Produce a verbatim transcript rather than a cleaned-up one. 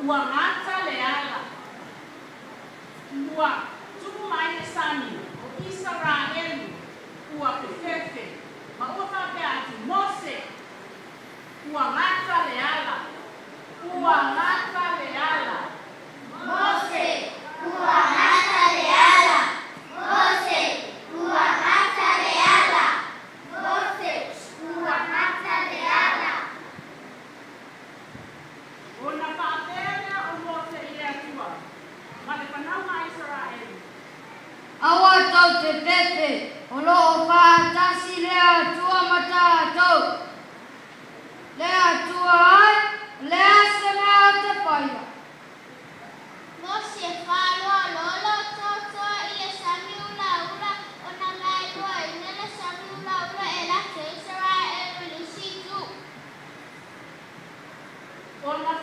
ua ngata le ala. Ua tumu mai e sani o Israelu ua pefefe. Ma ua whapea atu Mose ua ngata le ala. Ua ngata le ala. Mose ua ngata le ala. Mose ua ngata le ala. Mose ua ngata le ala. Ona whapea o Mose i le atua. Ma le whanaunga Israelu. Awa tau te pepe, o loo whaatasi lea atua mata tau. Lea atua ai, lea se mea te paia. Mose whaloa lolo totoa i le sami ula ula o na mai lua i nele sami ula ula e la te Israelu li situ. Ona